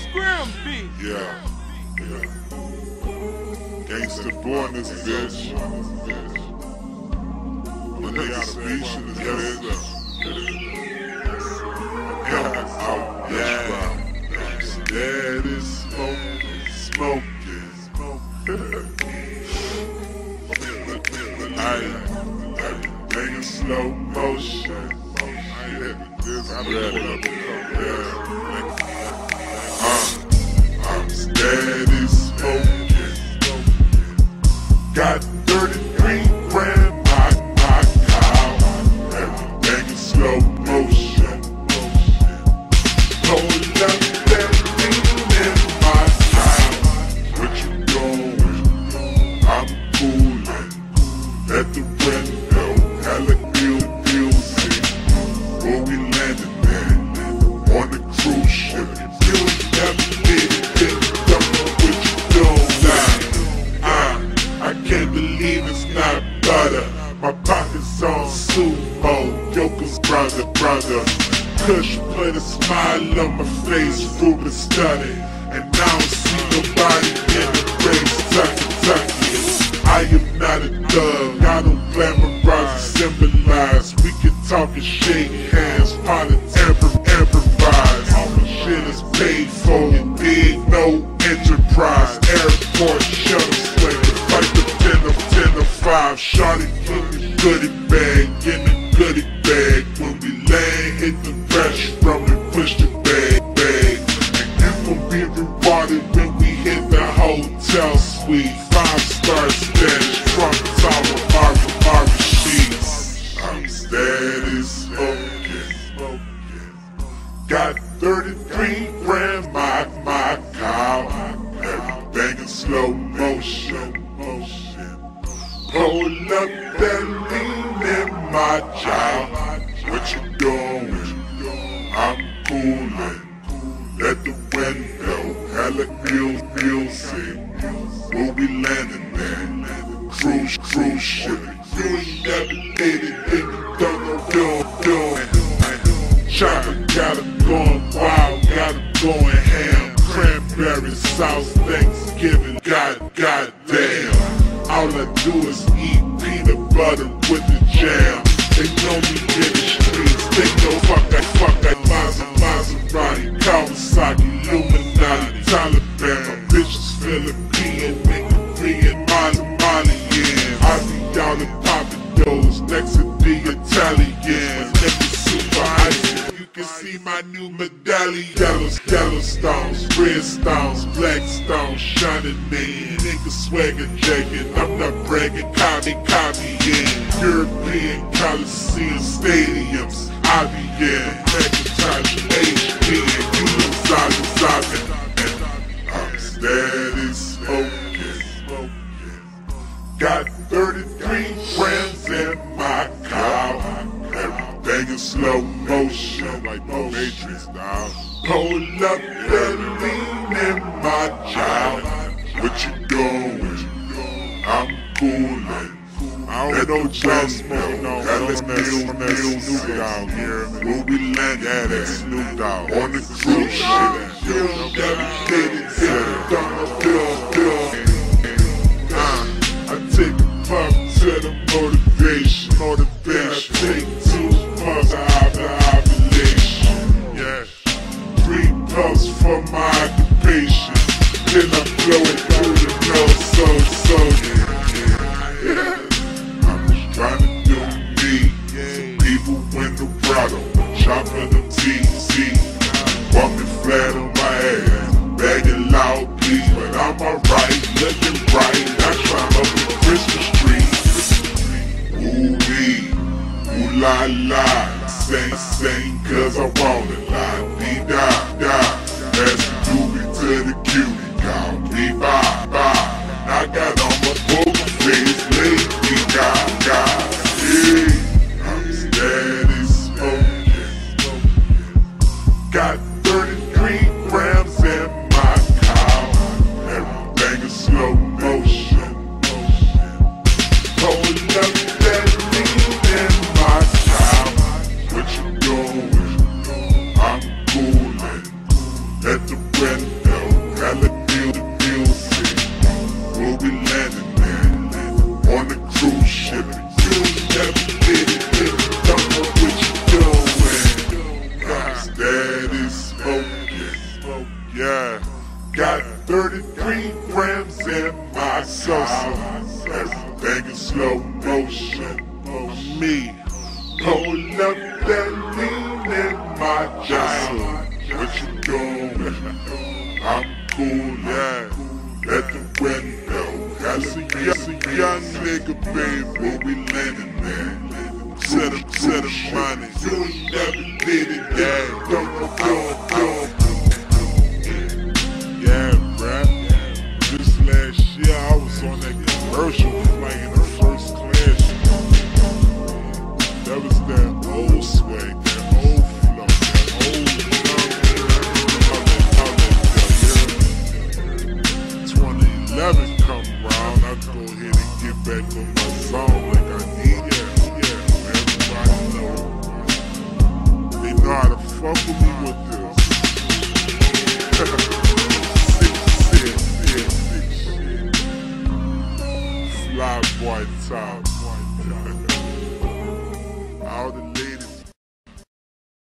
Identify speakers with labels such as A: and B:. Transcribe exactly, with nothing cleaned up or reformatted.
A: Scrim beat.
B: Yeah, yeah. Gangsta born this bitch. But they out of beach in this bitch. Out, yeah. Steady smoking, smoking, smoking. I, everything in slow motion. I had this, I don't know what I'm yeah. Uh, I'm steady smoking. Got thirty-three grand, my, my cow. Everything in slow motion. Hold up that thing in my style. What you doing? I'm coolin'. At the window, hella ill, ill see. Where we landing at? On the cruise ship. You really never did it, then you don't know what you doing. Nah, I, I can't believe it's not butter. My pocket's on sumo, Yoko's brother, brother. Kush put a smile on my face, Ruben studied. And I don't see nobody in the race, tucky, tucky. I am not a thug, I don't glamorize and symbolize. We can talk and shake hands, politics, improvise. All my shit is paid for, you dig, no enterprise. Airport shuttle slinger, fight the ten of ten of five. Shawty in the goodie bag, in the goodie bag. When we land, hit the restroom and push the bag, bag. And you gon' be rewarded when we hit the hotel suite. Five star status, front tower, Marvin, Marvin sheets. I'm steady smoking. Got thirty-three grand, my, my cow. Everything in slow motion. Hold up that lean in my child. What you doing? I'm coolin'. At the window, hella ill, ill see. Where we landing at? Cruise, cruise ship. You ain't never did it, then you don't know what you're doing. Chopper got him going wild, got him going ham. Cranberry sauce, Thanksgiving, god, god damn. All I do is eat peanut butter with the jam. They know me in the streets, they know fuck that, fuck that. Maserati, Kawasaki, Illuminati, Taliban. My bitch is Philippine, nigga, Korean, Mali, Malian. I be out in Papados, next to the Italian. Never super icy, you can see my new medallion. Yellow, yellow stones, red stones, black stones, shining in. Nigga swagger jacking, I'm not bragging, copy, copy, yeah. European Coliseum stadiums, I be in. Macintosh, H D, and you look solid, solid. I'm steady smoking. Got thirty-three grams in my car. Everything in slow motion, like the Matrix, dog. Hold up that lean in my child. What you doing? I'm coolin'.
A: I don't know what y'all smoking on, but on that, on that Snoop Dogg here.
B: Where we land,
A: yeah, that Snoop Dogg.
B: On the cruise ship, yo, dedicated to the dumb, dumb, uh, I take a puff to the motivation, motivation. I take two puffs out the ovulation, yeah. Three puffs for my occupation, then I blow it through the nose, so, so, yeah, yeah. Trying to do me, some people in the grotto, chopping the T C, walking flat on my ass, begging loud please, but I'm alright, looking bright, I climb up the Christmas tree. Ooh wee, ooh la la, sing sing cause I wanna lie, dee da da, that's the doobie to the cutie, call me bye bye, I got on my poker face, lady gaga. I'm steady smoking. Got thirty-three grams in my car. Everything in slow motion. Hold up that lean in my child. What you doing? I'm coolin'. At the window. my child. What you doing? I'm coolin' at the window. Hella young, young nigga, baby, where we landin' at? Set up, set up money. You never did it, yeah. Don't know, don't know. Yeah, bruh. This last year I was on that commercial flight in the first class. That was that old swag, that old flow, that old love. twenty eleven come round, I go ahead and get back on my zone like I need. Yeah, yeah, everybody know. They know how to fuck with me with this. Fly boy top. Out in